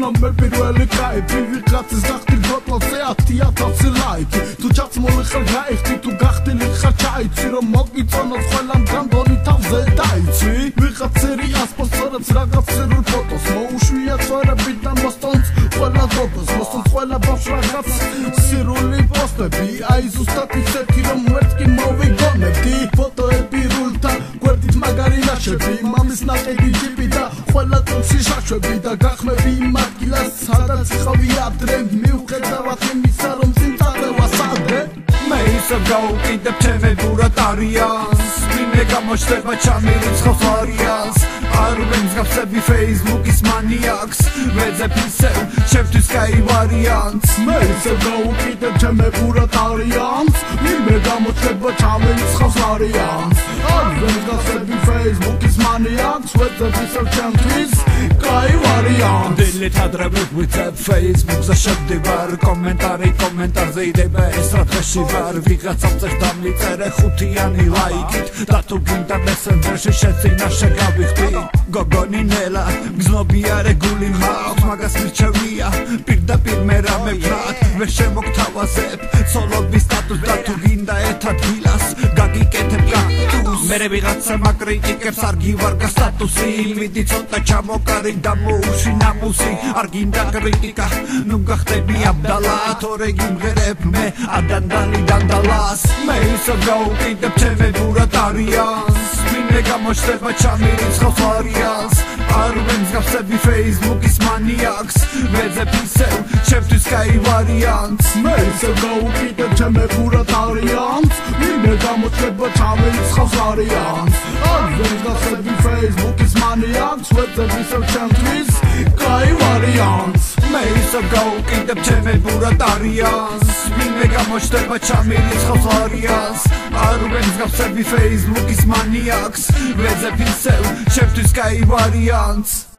Ვნომ მე პირველი кайფი ვიღაცის გახდი ფოტოზე 10,000 ლაიქი თუ ჩაცმული ხარ გაიხდი თუ გახდილი ხარ ჩაიცი რომ მოგიწონოს ყველამ განდონი თავზე დაიცი ვიღაცერი ასპოსორებს რაღაც სერულ ფოტოს მოუშვია წვერები და მოსტონს ყველა ფოტოს მოსტონს ყველა ბავშვ რაღაც სირული პოსტები აი ზუსტად ისეთი რომ ვერც კი მოვიგონებდი ფოტოები რულთა გვერდით მაგარი ნაშები მამის ნაკედი ჯიპი და ყველა წუთში შაშვები და გახმები იმ ადგილას სადაც ხავი ადრე მიუხედავად იმისა რომ სიმწარევა სადრე მე ისევ გავუკიდებ ჩემებურად არიანს ვინმე გამოჩნდება ჩამირიცხავს ვარიანს არ ვემსგავსები ფეისბუქის მანიაკს ვეძებ ისევ ჩემთვის კაი ვარიანტს მე ისევ გავუკიდებ ჩემებურად არიანს ვინმე გამოჩნდება ჩამირიცხავს ვარიანს არ ვემსგავსები ფეისბუქის მანიაკს ვეძებ ისევ ჩემთვის კაი ვარიანტს დილით ადრე ვიგვიწებ ფეისბუქზე შევდივარ კომენტარზე იდება ეს რა დღეში ვარ ვიღაცამ წერდა მიწერე 5-იანი ლაიქით და თუ გინდა მესენჯერში შეძინა შეგავიხდი გოგონი ნელა გზნობია რეგული მაქვს მაგას მირჩევია პირდაპირ მე რამე ვთრათ ვერ შემოგთავაზებ ცოლობის სტატუსს და თუ გინდა ერთ ადგილას გაგიკეთებ კაქტუსს მერე ვიღაცა მაკრიტიკებს არ გივარგა სტატუსი მიდი ცოტა ჩამოკარი და მოუშვი ნამუსი არ გინდა კრიტიკა ნუ გახდები აბდალა თორე გიმღერებ მე ადანდალი დანდალას მე ისევ გავუკიდებ ჩემებურად არიანს ვინმე გამოჩნდება ჩამირიცხავს ვარიანს არ ვემსგავსები ფეისბუქის მანიაკს ვეძებ ისევ ჩემთვის კაი ვარიანტს მე ისევ გავუკიდებ ჩემებურად არიანს ვინმე გამოჩნდება ჩამირიცხავს ვარიანს არ ვემსგავსები ფეისბუქის მანიაკს ვეძებ ისევ ჩემთვის კაი ვარიანტს მე ისევ გავუკიდებ ჩემებურად არიანს ვინმე გამოჩნდება ჩამირიცხავს ვარიანს არ ვემსგავსები ფეისბუქის მანიაკს ვეძებ ისევ ჩემთვის კაი ვარიანტს